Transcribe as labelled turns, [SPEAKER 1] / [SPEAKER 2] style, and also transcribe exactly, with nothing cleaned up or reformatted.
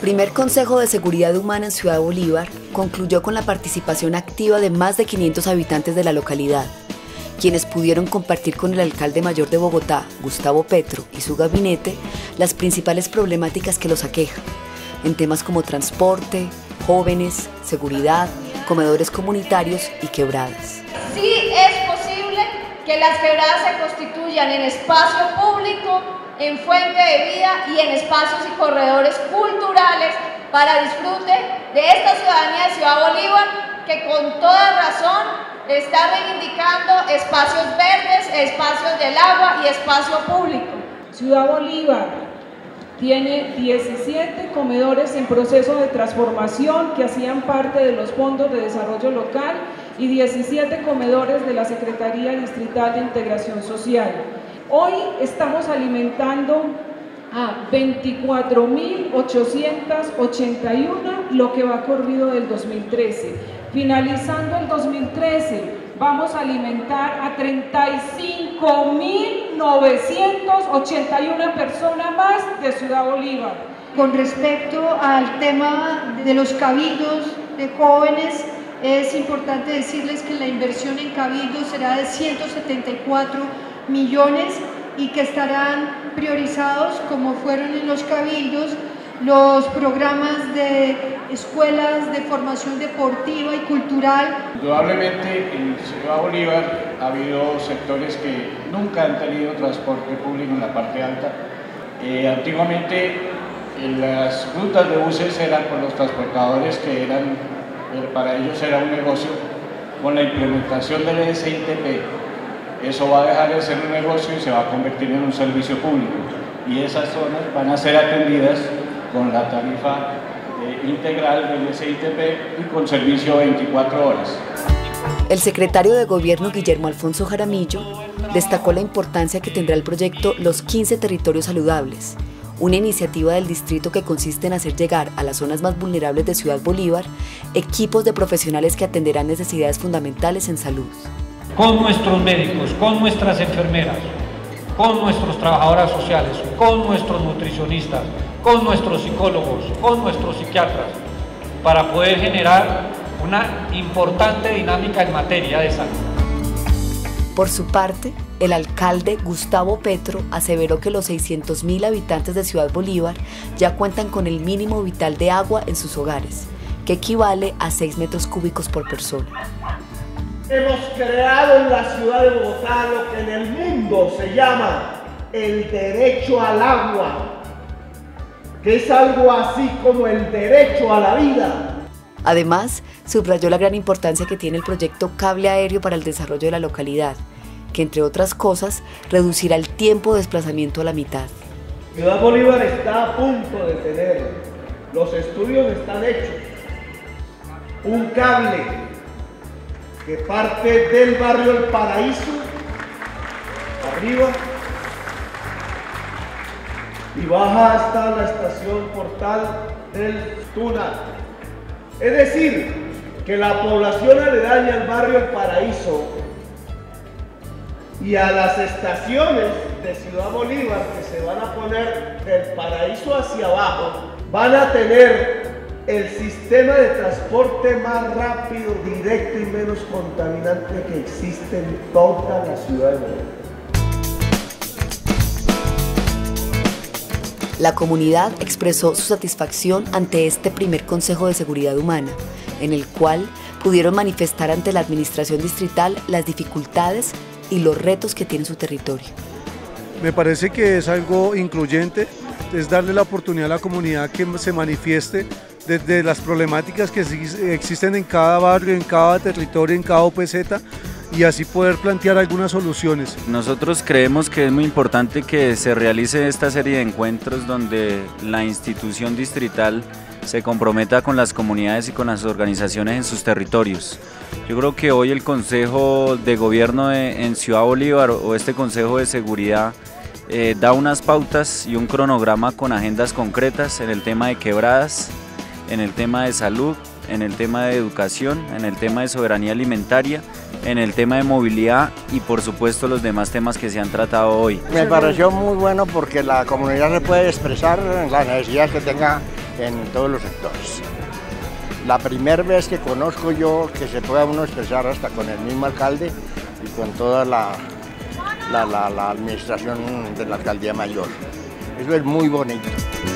[SPEAKER 1] primer Consejo de Seguridad Humana en Ciudad Bolívar concluyó con la participación activa de más de quinientos habitantes de la localidad, quienes pudieron compartir con el alcalde mayor de Bogotá, Gustavo Petro, y su gabinete las principales problemáticas que los aquejan, en temas como transporte, jóvenes, seguridad, comedores comunitarios y quebradas.
[SPEAKER 2] Sí es posible que las quebradas se constituyan en espacio público, en fuente de vida y en espacios y corredores culturales para disfrute de esta ciudadanía de Ciudad Bolívar, que con toda razón está reivindicando espacios verdes, espacios del agua y espacio público.
[SPEAKER 3] Ciudad Bolívar tiene diecisiete comedores en proceso de transformación que hacían parte de los fondos de desarrollo local y diecisiete comedores de la Secretaría Distrital de Integración Social. Hoy estamos alimentando a veinticuatro mil ochocientos ochenta y uno, lo que va corrido del dos mil trece. Finalizando el dos mil trece, vamos a alimentar a treinta y cinco mil novecientos ochenta y una personas más de Ciudad Bolívar.
[SPEAKER 4] Con respecto al tema de los cabildos de jóvenes, es importante decirles que la inversión en cabildos será de ciento setenta y cuatro millones y que estarán priorizados, como fueron en los cabildos, los programas de escuelas de formación deportiva y cultural.
[SPEAKER 5] Indudablemente en Ciudad Bolívar ha habido sectores que nunca han tenido transporte público en la parte alta. Eh, antiguamente en las rutas de buses eran por los transportadores que eran, para ellos era un negocio. Con la implementación del S I T P, eso va a dejar de ser un negocio y se va a convertir en un servicio público. Y esas zonas van a ser atendidas con la tarifa eh, integral del S I T P y con servicio veinticuatro horas.
[SPEAKER 1] El secretario de Gobierno, Guillermo Alfonso Jaramillo, destacó la importancia que tendrá el proyecto Los quince Territorios Saludables, una iniciativa del distrito que consiste en hacer llegar a las zonas más vulnerables de Ciudad Bolívar equipos de profesionales que atenderán necesidades fundamentales en salud.
[SPEAKER 6] Con nuestros médicos, con nuestras enfermeras, con nuestros trabajadoras sociales, con nuestros nutricionistas, con nuestros psicólogos, con nuestros psiquiatras, para poder generar una importante dinámica en materia de salud.
[SPEAKER 1] Por su parte, el alcalde Gustavo Petro aseveró que los seiscientos mil habitantes de Ciudad Bolívar ya cuentan con el mínimo vital de agua en sus hogares, que equivale a seis metros cúbicos por persona.
[SPEAKER 7] Hemos creado en la ciudad de Bogotá lo que en el mundo se llama el derecho al agua, que es algo así como el derecho a la vida.
[SPEAKER 1] Además, subrayó la gran importancia que tiene el proyecto Cable Aéreo para el desarrollo de la localidad, que entre otras cosas reducirá el tiempo de desplazamiento a la mitad.
[SPEAKER 7] Ciudad Bolívar está a punto de tener, los estudios están hechos, un cable que parte del barrio El Paraíso, arriba, y baja hasta la estación Portal del Tuna. Es decir, que la población aledaña al barrio El Paraíso y a las estaciones de Ciudad Bolívar que se van a poner del Paraíso hacia abajo, van a tener el sistema de transporte más rápido, directo y menos contaminante que existe en toda la ciudad de Bolívar.
[SPEAKER 1] La comunidad expresó su satisfacción ante este primer Consejo de Seguridad Humana, en el cual pudieron manifestar ante la administración distrital las dificultades y los retos que tiene su territorio.
[SPEAKER 8] Me parece que es algo incluyente, es darle la oportunidad a la comunidad que se manifieste desde las problemáticas que existen en cada barrio, en cada territorio, en cada O P Z, y así poder plantear algunas soluciones.
[SPEAKER 9] Nosotros creemos que es muy importante que se realice esta serie de encuentros donde la institución distrital se comprometa con las comunidades y con las organizaciones en sus territorios. Yo creo que hoy el Consejo de Gobierno de, en Ciudad Bolívar o este Consejo de Seguridad eh, da unas pautas y un cronograma con agendas concretas en el tema de quebradas, en el tema de salud, en el tema de educación, en el tema de soberanía alimentaria, en el tema de movilidad y por supuesto los demás temas que se han tratado hoy.
[SPEAKER 10] Me pareció muy bueno porque la comunidad se puede expresar en la necesidad que tenga en todos los sectores. La primera vez que conozco yo que se pueda uno expresar hasta con el mismo alcalde y con toda la, la, la, la administración de la alcaldía mayor. Eso es muy bonito.